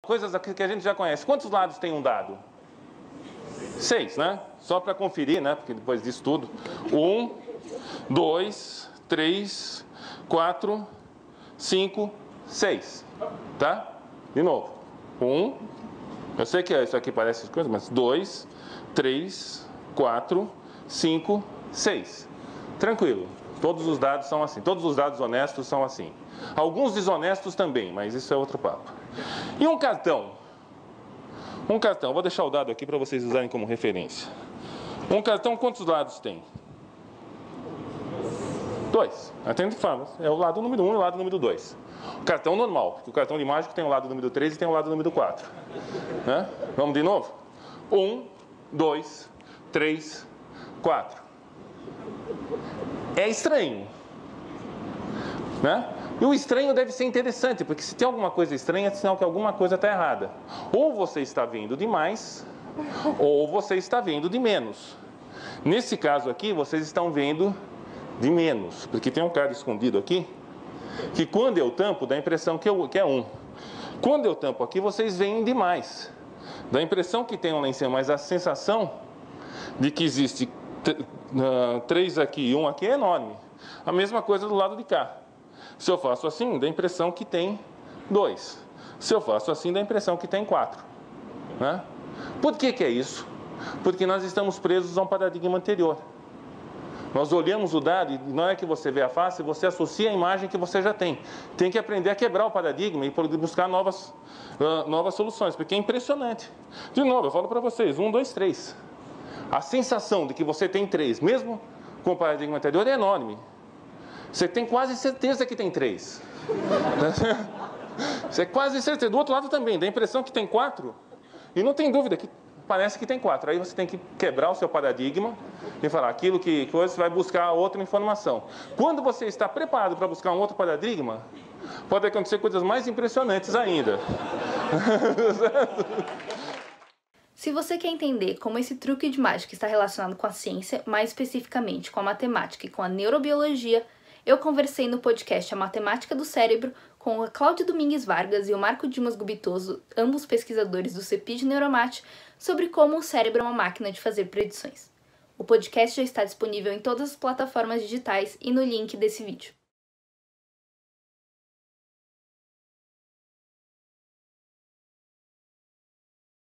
Coisas aqui que a gente já conhece. Quantos lados tem um dado? 6, né? Só para conferir, né? Porque depois disso tudo. 1, 2, 3, 4, 5, 6. Tá? De novo. 1. Eu sei que isso aqui parece coisa, mas 2, 3, 4, 5, 6. Tranquilo. Todos os dados são assim. Todos os dados honestos são assim. Alguns desonestos também, mas isso é outro papo. E um cartão? Um cartão, vou deixar o dado aqui para vocês usarem como referência. Um cartão, quantos lados tem? 2. Atende que fala. É o lado número 1 e o lado número 2. O cartão normal, porque o cartão de mágico tem o lado número 3 e tem o lado número 4. Né? Vamos de novo? 1, 2, 3, 4. É estranho. Né? E o estranho deve ser interessante, porque se tem alguma coisa estranha, é sinal que alguma coisa está errada. Ou você está vendo de mais, ou você está vendo de menos. Nesse caso aqui, vocês estão vendo de menos, porque tem um cara escondido aqui, que quando eu tampo, dá a impressão que é 1. Quando eu tampo aqui, vocês veem de mais. Dá a impressão que tem um lá em cima, mas a sensação de que existe 3 aqui e 1 aqui é enorme. A mesma coisa do lado de cá. Se eu faço assim, dá a impressão que tem 2. Se eu faço assim, dá a impressão que tem 4. Né? Por que é isso? Porque nós estamos presos a um paradigma anterior. Nós olhamos o dado e na hora que você vê a face, você associa a imagem que você já tem. Tem que aprender a quebrar o paradigma e buscar novas soluções, porque é impressionante. De novo, eu falo para vocês, 1, 2, 3. A sensação de que você tem 3, mesmo com o paradigma anterior, é enorme. Você tem quase certeza que tem 3. Você é quase certeza. Do outro lado também, dá a impressão que tem 4. E não tem dúvida que parece que tem 4. Aí você tem que quebrar o seu paradigma e falar aquilo que você vai buscar outra informação. Quando você está preparado para buscar um outro paradigma, pode acontecer coisas mais impressionantes ainda. Se você quer entender como esse truque de mágica está relacionado com a ciência, mais especificamente com a matemática e com a neurobiologia, eu conversei no podcast A Matemática do Cérebro com a Cláudia Domingues Vargas e o Marco Dimas Gubitoso, ambos pesquisadores do CEPID Neuromate, sobre como o cérebro é uma máquina de fazer predições. O podcast já está disponível em todas as plataformas digitais e no link desse vídeo.